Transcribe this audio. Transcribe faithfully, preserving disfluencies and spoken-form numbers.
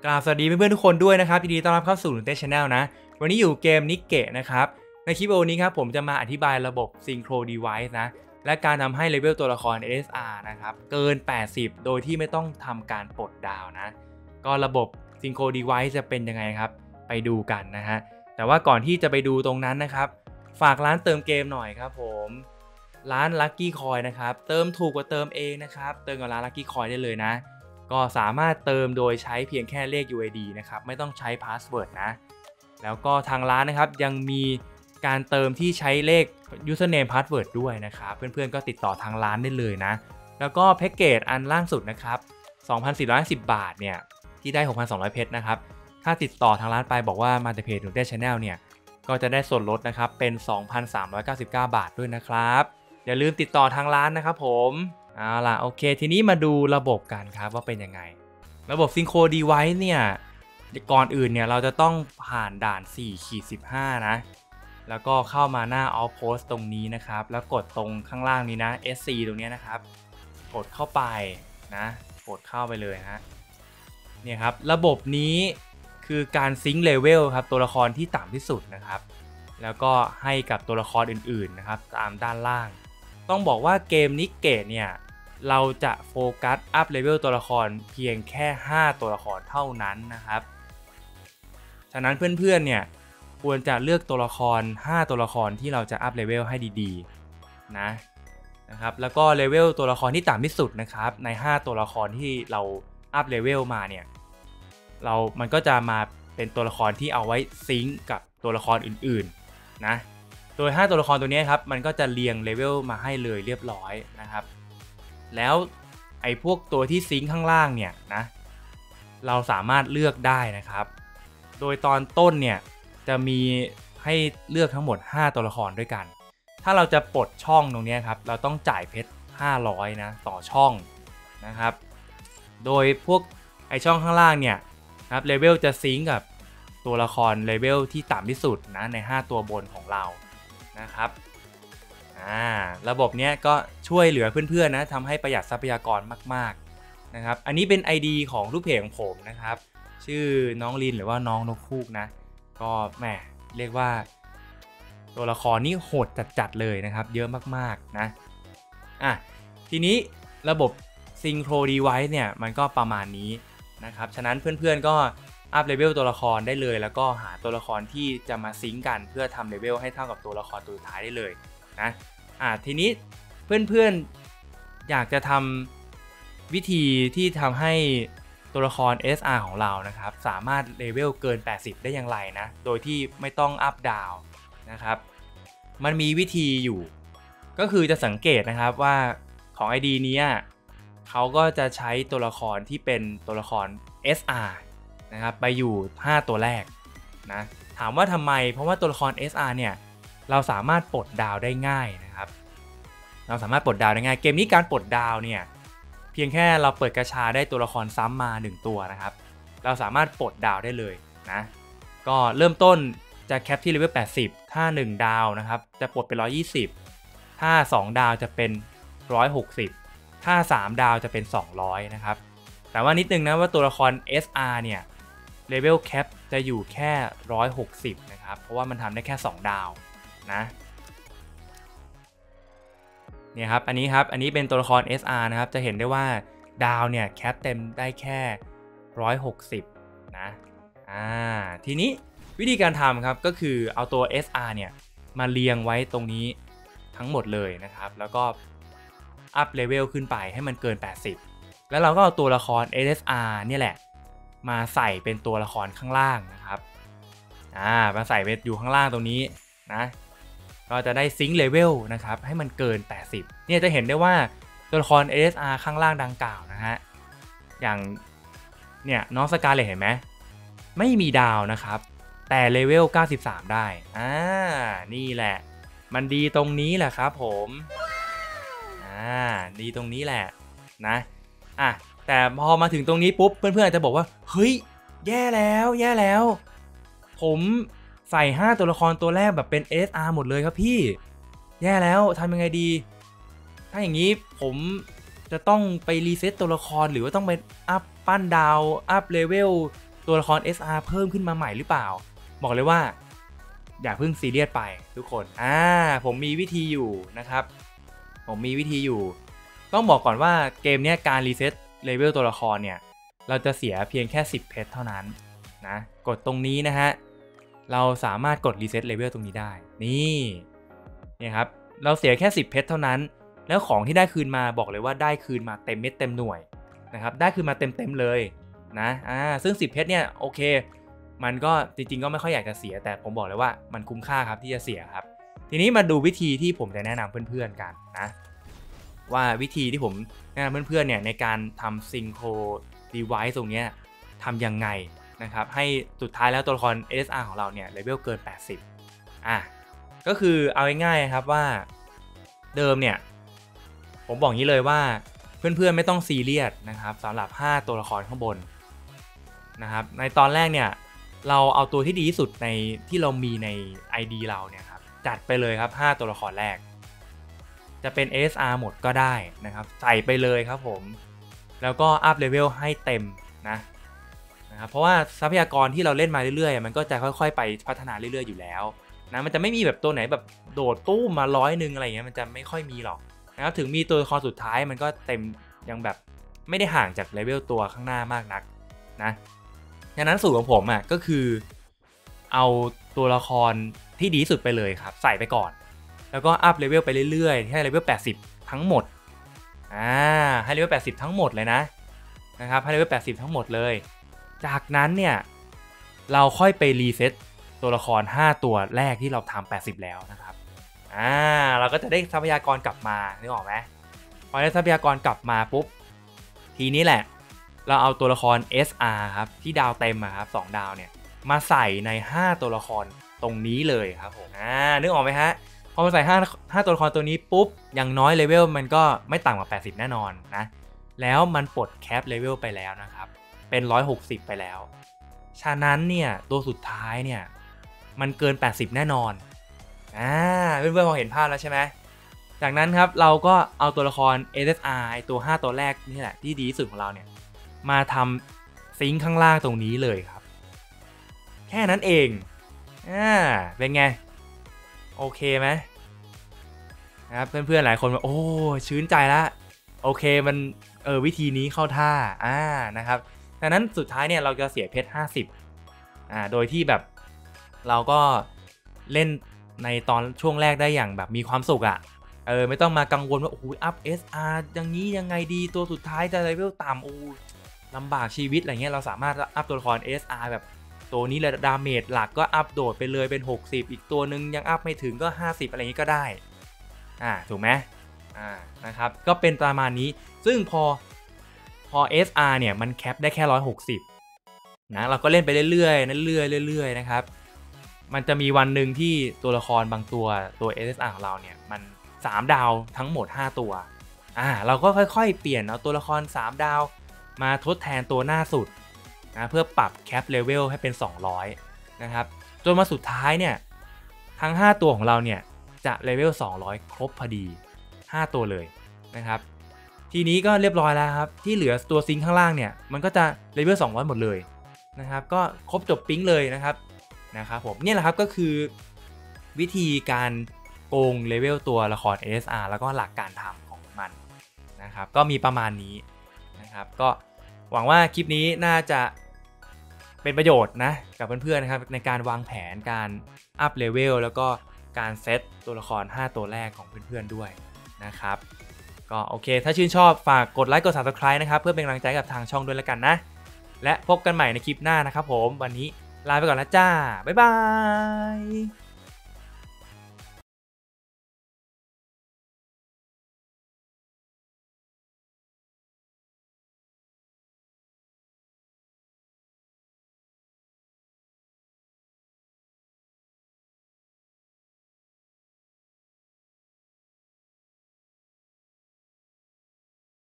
กราบสวัสดีเพื่อนๆทุกคนด้วยนะครับยินดีต้อนรับเข้าสู่หนุ่มเต้ Channel นะวันนี้อยู่เกมนิกเกะนะครับในคลิปวิดีโอนี้ครับผมจะมาอธิบายระบบ Synchro Device นะและการทำให้เลเวลตัวละคร เอ เอส อาร์ นะครับเกินแปดสิบโดยที่ไม่ต้องทำการปลดดาวนะก็ระบบ Synchro Device จะเป็นยังไงครับไปดูกันนะฮะแต่ว่าก่อนที่จะไปดูตรงนั้นนะครับฝากร้านเติมเกมหน่อยครับผมร้าน Lucky Coin นะครับเติมถูกกว่าเติมเองนะครับเติมกับร้าน Lucky Coin ได้เลยนะก็สามารถเติมโดยใช้เพียงแค่เลข ยู ไอ ดี นะครับไม่ต้องใช้พาสเวิร์ดนะแล้วก็ทางร้านนะครับยังมีการเติมที่ใช้เลข username password ด้วยนะครับเพื่อนๆก็ติดต่อทางร้านได้เลยนะแล้วก็แพ็กเกจอันล่างสุดนะครับ สองพันสี่ร้อยห้าสิบ บาทเนี่ยที่ได้ หกพันสองร้อย เพชรนะครับถ้าติดต่อทางร้านไปบอกว่ามาจากเพจหนุ่มเต้ Channel เนี่ยก็จะได้ส่วนลดนะครับเป็น สองพันสามร้อยเก้าสิบเก้า บาทด้วยนะครับอย่าลืมติดต่อทางร้านนะครับผมเอาล่ะโอเคทีนี้มาดูระบบกันครับว่าเป็นยังไงระบบ Synchro Device เนี่ยก่อนอื่นเนี่ยเราจะต้องผ่านด่าน สี่ขีดสิบห้า นะแล้วก็เข้ามาหน้า Outpost ตรงนี้นะครับแล้วกดตรงข้างล่างนี้นะ เอส ซี ตรงนี้นะครับกดเข้าไปนะกดเข้าไปเลยฮะเนี่ยครับระบบนี้คือการซิงค์เลเวลครับตัวละครที่ต่ำที่สุดนะครับแล้วก็ให้กับตัวละครอื่นๆนะครับตามด้านล่างต้องบอกว่าเกมนิกเกะเนี่ยเราจะโฟกัสอัพเลเวลตัวละครเพียงแค่ห้าตัวละครเท่านั้นนะครับฉะนั้นเพื่อนๆเนี่ยควรจะเลือกตัวละครห้าตัวละครที่เราจะอัพเลเวลให้ดีๆนะนะครับแล้วก็เลเวลตัวละครที่ต่ำที่สุดนะครับในห้าตัวละครที่เราอัพเลเวลมาเนี่ยเรามันก็จะมาเป็นตัวละครที่เอาไว้ซิงก์กับตัวละครอื่นๆนะโดยห้าตัวละครตัวนี้ครับมันก็จะเรียงเลเวลมาให้เลยเรียบร้อยนะครับแล้วไอ้พวกตัวที่ซิงค์ข้างล่างเนี่ยนะเราสามารถเลือกได้นะครับโดยตอนต้นเนี่ยจะมีให้เลือกทั้งหมดห้าตัวละครด้วยกันถ้าเราจะปลดช่องตรงนี้ครับเราต้องจ่ายเพชรห้าร้อยนะต่อช่องนะครับโดยพวกไอช่องข้างล่างเนี่ยครับเลเวลจะซิงค์กับตัวละครเลเวลที่ต่ำที่สุดนะในห้าตัวบนของเรานะครับอ่าระบบนี้ก็ช่วยเหลือเพื่อนๆนะทำให้ประหยัดทรัพยากรมากๆนะครับอันนี้เป็น ไอ ดี ของลูกเพจของผมนะครับชื่อน้องลินหรือว่าน้องนกคูกนะก็แหมเรียกว่าตัวละครนี่โหดจัดๆเลยนะครับเยอะมากๆนะอ่ะทีนี้ระบบ Synchro Device เนี่ยมันก็ประมาณนี้นะครับฉะนั้นเพื่อนๆก็อัพเลเวลตัวละครได้เลยแล้วก็หาตัวละครที่จะมาซิงก์กันเพื่อทำเลเวลให้เท่ากับตัวละครตัวสุดท้ายได้เลยนะอ่ะทีนี้เพื่อนๆอยากจะทำวิธีที่ทำให้ตัวละคร เอส อาร์ ของเรานะครับสามารถเลเวลเกินแปดสิบได้อย่างไรนะโดยที่ไม่ต้องอัพดาวนะครับมันมีวิธีอยู่ก็คือจะสังเกตนะครับว่าของ ไอ ดี นี้เขาก็จะใช้ตัวละครที่เป็นตัวละคร เอส อาร์ นะครับไปอยู่ห้าตัวแรกนะถามว่าทำไมเพราะว่าตัวละคร เอส อาร์ เนี่ยเราสามารถปลดดาวได้ง่ายนะครับเราสามารถปลดดาวได้ง่ายเกมนี้การปลดดาวเนี่ยเพียงแค่เราเปิดกระชาได้ตัวละครซ้ำมาหนึ่งตัวนะครับเราสามารถปลดดาวได้เลยนะก็เริ่มต้นจะแคปที่เลเวลแปดสิบถ้าหนึ่งดาวนะครับจะปลดเป็นหนึ่งร้อยยี่สิบถ้าสองดาวจะเป็นหนึ่งร้อยหกสิบถ้าสามดาวจะเป็นสองร้อยนะครับแต่ว่านิดนึงนะว่าตัวละคร เอส อาร์ เนี่ยเลเวลแคปจะอยู่แค่หนึ่งร้อยหกสิบนะครับเพราะว่ามันทำได้แค่สองดาวนะเนี่ยครับอันนี้ครับอันนี้เป็นตัวละคร เอส อาร์ นะครับจะเห็นได้ว่าดาวเนี่ยแคปเต็มได้แค่หนึ่งร้อยหกสิบนะอ่าทีนี้วิธีการทำครับก็คือเอาตัว เอส อาร์ เนี่ยมาเรียงไว้ตรงนี้ทั้งหมดเลยนะครับแล้วก็อัพเลเวลขึ้นไปให้มันเกินแปดสิบแล้วเราก็เอาตัวละคร เอส อาร์ เนี่ยแหละมาใส่เป็นตัวละครข้างล่างนะครับอ่ามาใส่เป็นอยู่ข้างล่างตรงนี้นะก็จะได้ซิงค์เลเวลนะครับให้มันเกินแปดสิบเนี่ยจะเห็นได้ว่าตัวละคร เอ เอส อาร์ ข้างล่างดังกล่าวนะฮะอย่างเนี่ยน้องสกาเลตเห็นไหมไม่มีดาวนะครับแต่เลเวลเก้าสิบสามได้อ่านี่แหละมันดีตรงนี้แหละครับผมอ่าดีตรงนี้แหละนะอ่ะแต่พอมาถึงตรงนี้ปุ๊บเพื่อนๆอาจจะบอกว่าเฮ้ยแย่แล้วแย่แล้วผมใส่ห้าตัวละครตัวแรกแบบเป็น เอส อาร์ หมดเลยครับพี่แย่แล้วทำยังไงดีถ้าอย่างนี้ผมจะต้องไปรีเซ็ตตัวละครหรือว่าต้องไปอัพปั้นดาวอัพเลเวลตัวละคร เอส อาร์ เพิ่มขึ้นมาใหม่หรือเปล่าบอกเลยว่าอย่าเพิ่งซีเรียสไปทุกคนอ่าผมมีวิธีอยู่นะครับผมมีวิธีอยู่ต้องบอกก่อนว่าเกมนี้การรีเซ็ตเลเวลตัวละครเนี่ยเราจะเสียเพียงแค่สิบเพชรเท่านั้นนะกดตรงนี้นะฮะเราสามารถกดรีเซ็ตเลเวลตรงนี้ได้นี่นี่ครับเราเสียแค่สิบเพชรเท่านั้นแล้วของที่ได้คืนมาบอกเลยว่าได้คืนมาเต็มเม็ดเต็มหน่วยนะครับได้คืนมาเต็มๆเลยนะอ่าซึ่งสิบเพชรเนี่ยโอเคมันก็จริงๆก็ไม่ค่อยอยากจะเสียแต่ผมบอกเลยว่ามันคุ้มค่าครับที่จะเสียครับทีนี้มาดูวิธีที่ผมจะแนะนำเพื่อนๆกันนะว่าวิธีที่ผมแนะนำเพื่อนๆเนี่ยในการทำซิงโครดีไวซ์ตรงนี้ทำยังไงนะครับให้สุดท้ายแล้วตัวละคร เอส อาร์ ของเราเนี่ยเลเวลเกินแปดสิบอ่ะก็คือเอาง่ายๆครับว่าเดิมเนี่ยผมบอกงี้เลยว่าเพื่อนๆไม่ต้องซีเรียสนะครับสำหรับห้าตัวละครข้างบนนะครับในตอนแรกเนี่ยเราเอาตัวที่ดีที่สุดในที่เรามีใน ไอ ดี เราเนี่ยครับจัดไปเลยครับห้าตัวละครแรกจะเป็น เอส อาร์ หมดก็ได้นะครับใส่ไปเลยครับผมแล้วก็อัพเลเวลให้เต็มนะนะครับเพราะว่าทรัพยากรที่เราเล่นมาเรื่อยๆมันก็จะค่อยๆไปพัฒนาเรื่อยๆอยู่แล้วนะมันจะไม่มีแบบตัวไหนแบบโดดตู้มมาร้อยหนึ่งอะไรเงี้ยมันจะไม่ค่อยมีหรอกนะครับถึงมีตัวละครสุดท้ายมันก็เต็มยังแบบไม่ได้ห่างจากเลเวลตัวข้างหน้ามากนักนะดังนั้นสูตรของผมอ่ะก็คือเอาตัวละครที่ดีที่สุดไปเลยครับใส่ไปก่อนแล้วก็อัพเลเวลไปเรื่อยๆให้เลเวลแปดสิบทั้งหมดอ่าให้เลเวลแปดสิบทั้งหมดเลยนะนะครับให้เลเวลแปดสิบทั้งหมดเลยจากนั้นเนี่ยเราค่อยไปรีเซ็ตตัวละครห้าตัวแรกที่เราทำแปดสิบแล้วนะครับอ่าเราก็จะได้ทรัพยากรกลับมานึกออกไหมพอได้ทรัพยากรกลับมาปุ๊บทีนี้แหละเราเอาตัวละคร เอส อาร์ ครับที่ดาวเต็มอะครับสองดาวเนี่ยมาใส่ในห้าตัวละครตรงนี้เลยครับผมอ่านึกออกไหมฮะพอมาใส่ห้า ห้าตัวละครตัวนี้ปุ๊บอย่างน้อยเลเวลมันก็ไม่ต่ำกว่าแปดสิบแน่นอนนะแล้วมันปลดแคปเลเวลไปแล้วนะครับเป็นหนึ่งร้อยหกสิบไปแล้วฉะนั้นเนี่ยตัวสุดท้ายเนี่ยมันเกินแปดสิบแน่นอนอ่าเพื่อนๆพอเห็นภาพแล้วใช่ไหมจากนั้นครับเราก็เอาตัวละคร เอส อาร์ ไอตัวห้าตัวแรกนี่แหละที่ดีที่สุดของเราเนี่ยมาทำซิงค์ข้างล่างตรงนี้เลยครับแค่นั้นเองอ่าเป็นไงโอเคไหมนะครับเพื่อนๆหลายคนบอกโอ้ชื่นใจละโอเคมันเออวิธีนี้เข้าท่าอ่านะครับดังนั้นสุดท้ายเนี่ยเราจะเสียเพชรห้าสิบอ่าโดยที่แบบเราก็เล่นในตอนช่วงแรกได้อย่างแบบมีความสุขอะ่ะเออไม่ต้องมากังวลว่าโอ้โหอัพ เอส อาร์ อย่างนี้ยังไงดีตัวสุดท้ายจะเลเวลต่ำโอ้ลำบากชีวิตอะไรเงี้ยเราสามารถอัพตัวละคร เอส อาร์ แบบตัวนี้เลยดาเมจหลักก็อัพโดดไปเลยเป็นหกสิบอีกตัวหนึ่งยังอัพไม่ถึงก็ห้าสิบอะไรเงี้ยก็ได้อ่าถูกไหมอ่านะครับก็เป็นประมาณนี้ซึ่งพอพอ เอส อาร์ เนี่ยมันแคปได้แค่หนึ่งร้อยหกสิบนะเราก็เล่นไปเรื่อยๆเรื่อยๆเรื่อยๆนะครับมันจะมีวันหนึ่งที่ตัวละครบางตัวตัว เอส อาร์ ของเราเนี่ยมันสามดาวทั้งหมดห้าตัวอ่าเราก็ค่อยๆเปลี่ยนเอาตัวละครสามดาวมาทดแทนตัวหน้าสุดนะเพื่อปรับแคปเลเวลให้เป็นสองร้อยนะครับจนมาสุดท้ายเนี่ยทั้งห้าตัวของเราเนี่ยจะเลเวลสองร้อยครบพอดีห้าตัวเลยนะครับทีนี้ก็เรียบร้อยแล้วครับที่เหลือตัวซิงค์ข้างล่างเนี่ยมันก็จะเลเวลสองร้อยหมดเลยนะครับก็ครบจบปิ๊งเลยนะครับนะครับผมนี่แหละครับก็คือวิธีการโกงเลเวลตัวละคร เอส อาร์ แล้วก็หลักการทำของมันนะครับก็มีประมาณนี้นะครับก็หวังว่าคลิปนี้น่าจะเป็นประโยชน์นะกับเพื่อนๆนะครับในการวางแผนการอัพเลเวลแล้วก็การเซตตัวละครห้าตัวแรกของเพื่อนๆด้วยนะครับก็โอเคถ้าชื่นชอบฝากกดไลค์กด ซับสไครบ์ นะครับเพื่อเป็นกำลังใจกับทางช่องด้วยแล้วกันนะและพบกันใหม่ในคลิปหน้านะครับผมวันนี้ลาไปก่อนแล้วจ้าบ๊ายบาย